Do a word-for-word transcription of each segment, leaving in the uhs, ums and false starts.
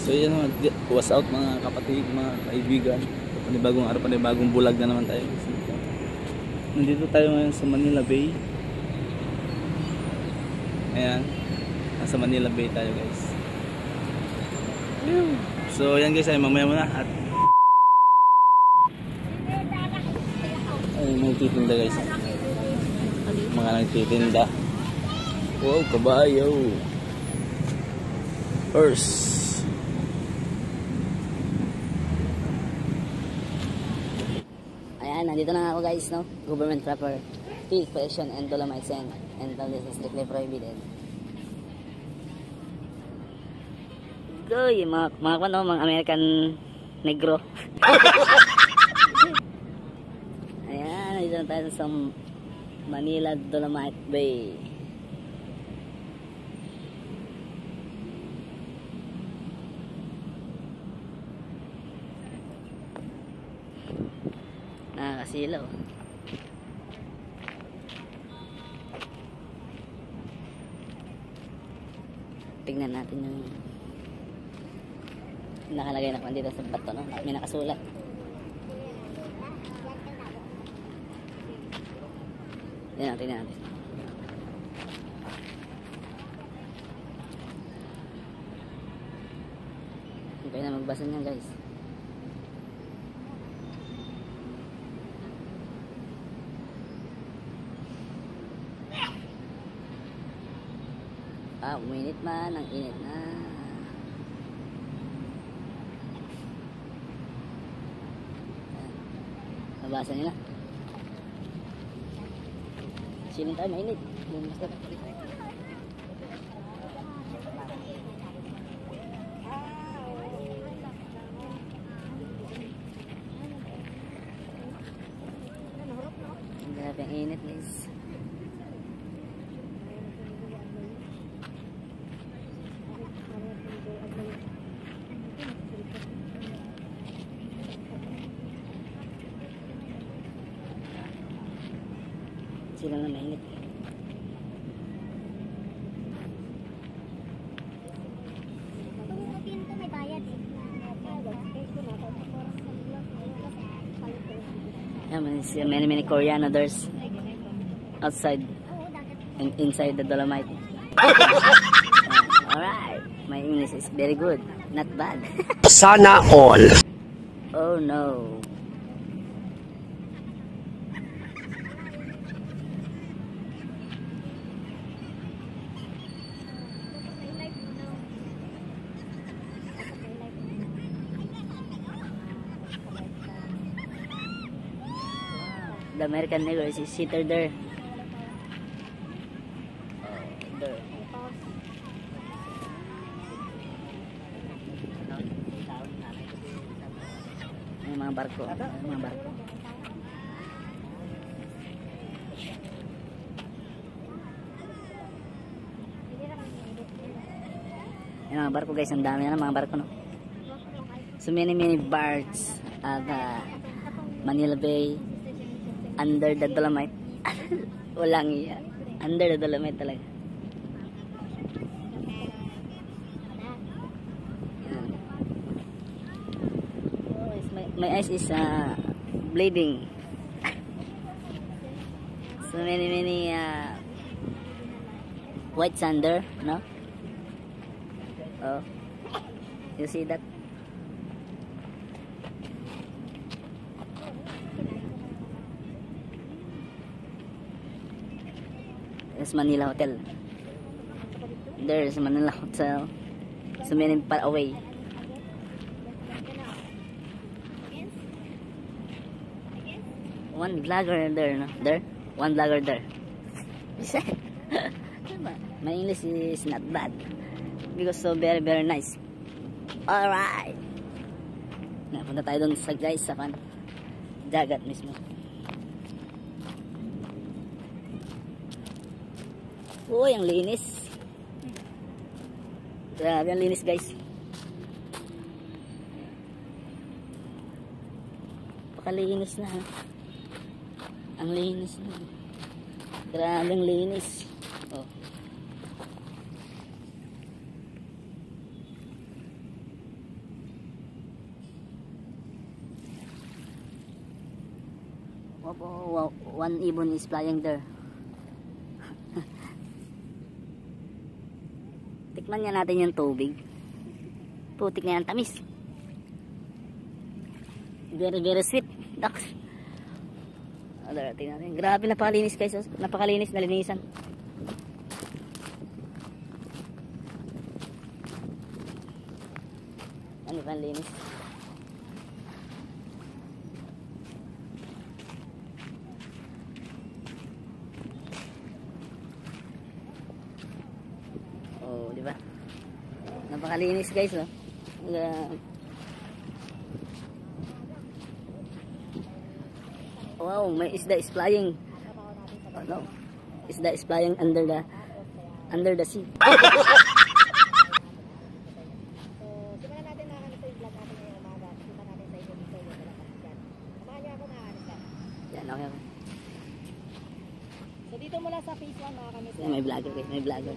So yan naman, what's out mga kapatid, mga kaibigan. Panibagong araw, panibagong bulag na naman tayo. Nandito tayo ngayon sa Manila Bay. Ayan, nasa Manila Bay tayo guys. So yan guys, ay mamaya muna at ay nagtitinda guys. Mga nagtitinda. Wow, kabayo. Horse. Ayan, nandito na ako guys, no? Government proper field collection and dolomite sand. And all this is strictly prohibited. Go, yung mga, mga, ano, mga American negro. Ayan, nandito na tayo sa Manila Dolomite Bay. Nakakasilaw. Tignan natin yung nakalagay na kung dito sa bato, no? May nakasulat. Yan, tignan natin. Hindi na magbasa niya guys. Ah, uminit man, ang init na. Nabasa nila. Siling tayo, mainit. Yung masarap. Ang grabe ang init guys. Sila na mainit. Yeah, many many Korean others outside and inside the Dolomite. uh, Alright, my English is very good, not bad. Sana all. Oh no. The American negro is seated there. Oh, there. May mga barko, may mga barko. May mga barko guys, ang dami na mga barko, no? So many many barges at uh, Manila Bay. Under the Dolomite. Walang iya. Under the Dolomite talaga. Oh, my, my eyes is uh, bleeding. So many many uh, white sand there, no? Oh, you see that? There's Manila Hotel. There's Manila Hotel. So many far away. One vlogger there, no? There? One vlogger there. My English is not bad. Because so very very nice. Alright. Napunta tayo dun sa guys sa kan dagat mismo. Uy, ang linis. Grabe ang linis guys. Pakalinis na. Ang linis na. Grabe ang linis. Oh. Wow, wow, wow, one ibon is flying there. Tikman nga natin yung tubig. Putik na yan, tamis. Very very sweet. Ducks. Ano, tingnan natin. Grabe, napakalinis guys. Napakalinis na linisan. Ano ba linis? Oh, di ba? Napakalinis guys, no? Uh, wow, may isda is flying. Oh, no. Isda is flying under the under the sea. Yan, okay, okay. So dito mula sa phase one mga kamis. Yan, may vlogger guys, may vlogger.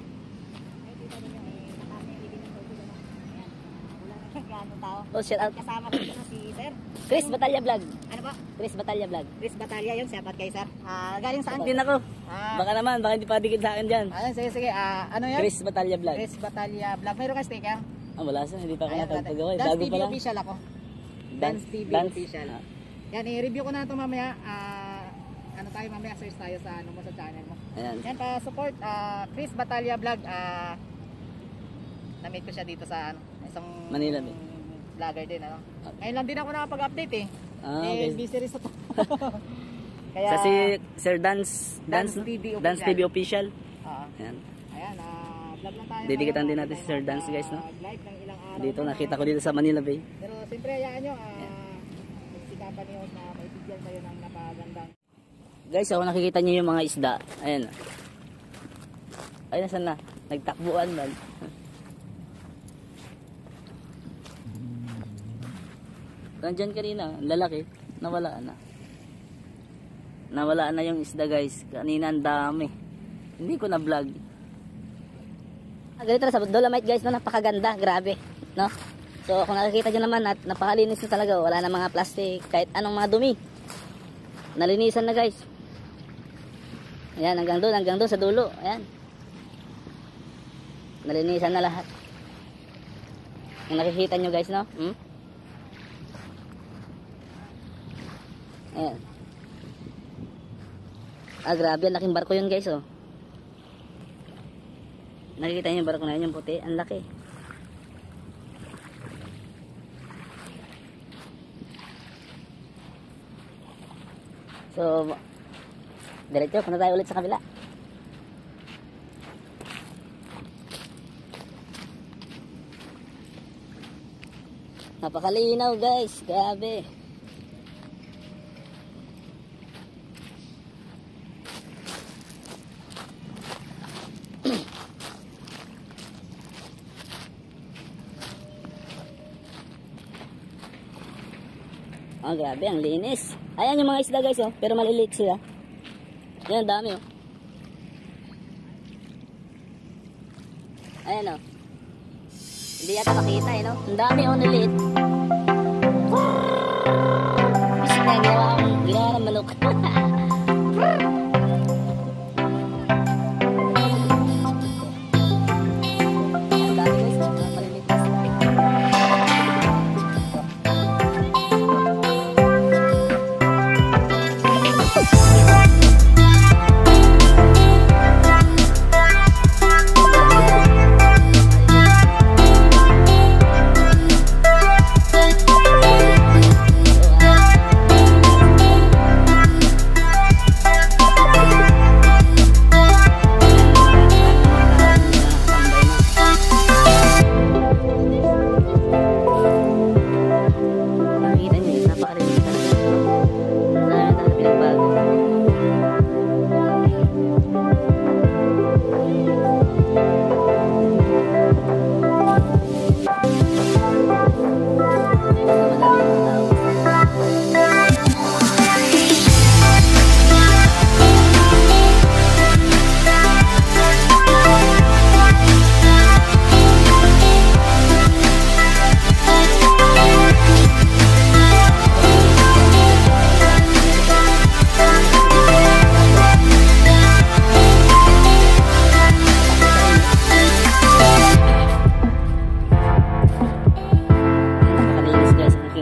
Oh, shout out. Kasama ko dito na si Sir. Chris Batalya Vlog. Ano po? Chris Batalya Vlog. Chris Batalya yun. Shout out kay Sir. Ah, galing saan? Din ako. Ah, Baka naman, baka hindi pa dikit sa akin dyan. ayun, sige, sige. Ah, ano yan? Chris Batalya Vlog. Chris Batalya Vlog. Mayroon ka sticker? Ah, wala sa, hindi pa ako Ayan, nakapagawa. eh. Dance Bago T V pa lang. official ako. Dance T V Dance. official. Ah. Yan, i-review ko na ito mamaya. Ah, ano tayo mamaya, search tayo sa ano mo sa channel mo. Ayan. Yan, pa support ah, Chris Batalya Vlog. Ah, na-meet ko siya dito sa ano, isang Manila, eh. vlogger din ano. Ngayon lang din ako nakapag-update eh. Ah, Eh, okay. busy rin sa to. Kaya Sa si Sir Dance, Dance Dance, no? T V Dance T V official. ah, Ayan. ayan, ah, vlog lang tayo. Didikitan ngayon. din natin si Sir Dance, guys, no? Live ng ilang araw. Dito, na. nakita ko dito sa Manila Bay. Pero siyempre, hayaan nyo, ah, magsikapan niyo na maibigyan kayo ng napagandang. Guys, ako nakikita niyo yung mga isda. Ayan. Ay, nasan na? Nagtakbuan man. Nandyan kanina, ang lalaki, nawala na. Nawala na yung isda guys. Kanina ang dami. Hindi ko na vlog. Ah, ganito na sa Dolomite guys, no? Napakaganda, grabe, no? So kung nakikita nyo naman, nat napakalinis na talaga. Wala na mga plastic, kahit anong mga dumi. Nalinisan na guys. Ayan, hanggang doon, hanggang doon sa dulo. Ayan. Nalinisan na lahat. Yung nakikita nyo guys, no? Hmm? Ayan. Ah, grabe. Ang laking barko yun guys, oh. Nakikita nyo yung barko na yun, yung puti. Ang laki. So, diretso, punta tayo ulit sa kabila. Napakalinaw guys, grabe. Ah, grabe, ang linis. Ayan yung mga isda guys, oh, pero maliliit sila. Yan, dami, oh. Ayan, oh. Hindi yata makita, eh, no? Ang dami, oh, naliit. Isip na, ginawa akong, ginawa ng manok. Ang dami guys, mga maliliit na sila.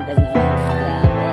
Dag na yan. Grabe.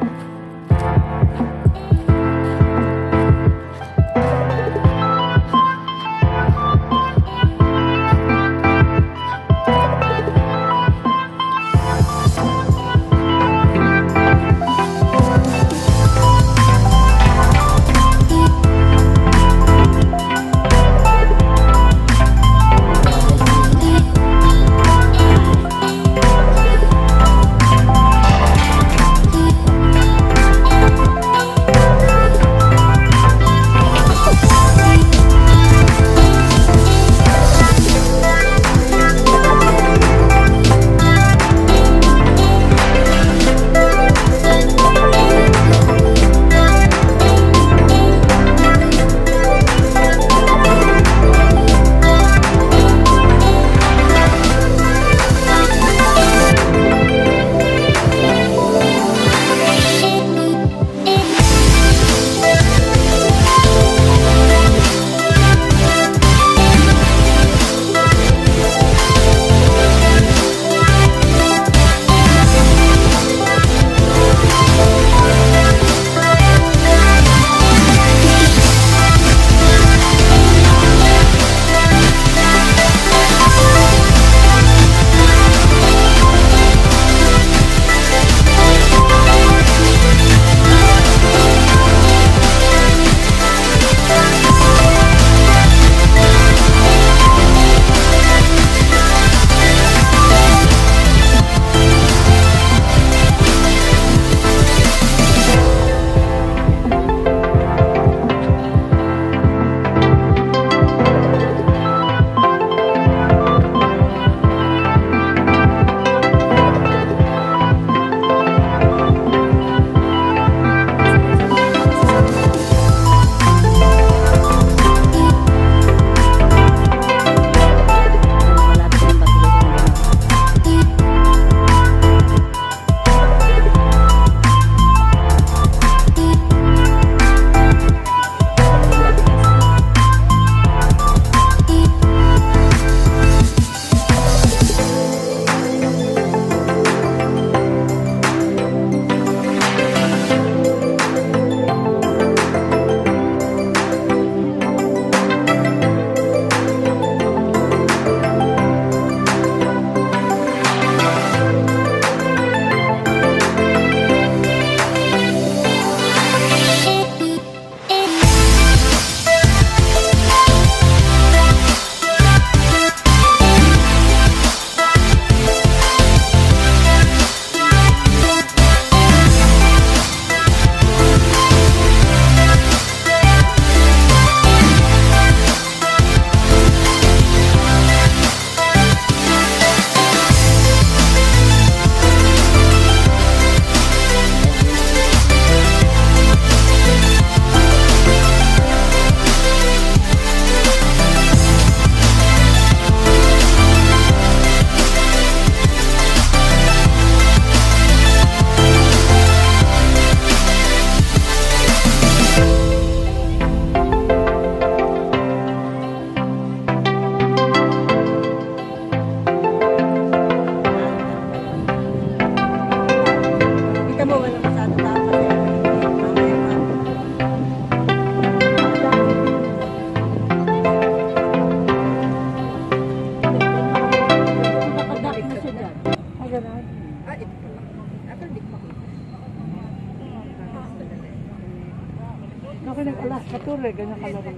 Ako nag-alas katulad, ganyan kalaro.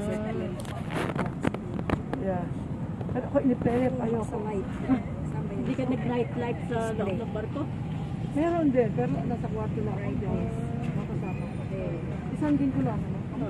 Yeah. Pero ako inipelip, ayoko. Hindi ka nag-night life sa loob ng barko? Meron din, pero nasa kwarto lang ako dyan. Makasama. Isang din ko lang. Ano?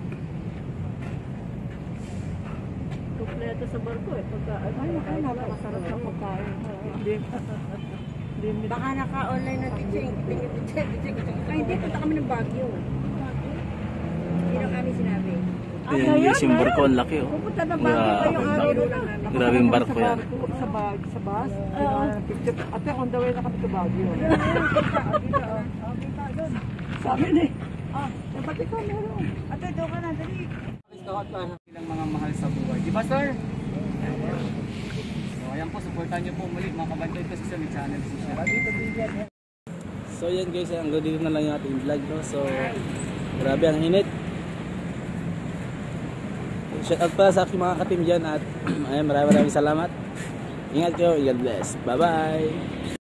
Kompleto sa barko eh. Pagka, Ay, ay, napakasarap ng pagkain. Hindi. Hindi. baka naka-online na teaching. Ay, hindi. Punta kami ng Baguio. Sino kami sinabi? Yung yung barko, ang laki oh. Pupunta ng Baguio kayong araw na namin. Grabe yung barko yan. Sa bag, sa bus. Ate, on the way na kami sa Baguio. Sabi ni, ah, ba't ikaw meron? Ate, doon ka na. Dali. Ilang mga mahal sa buhay. Di ba, sir? So, ayan po, supportan niyo po muli mga kabantoy ko sa channel po siya. So yan guys, hanggang dito na lang yung ating vlog, no? So grabe ang init. Shout out pala sa aking mga katim dyan at ayun, maraming maraming salamat. Ingat kayo, God bless. Bye bye.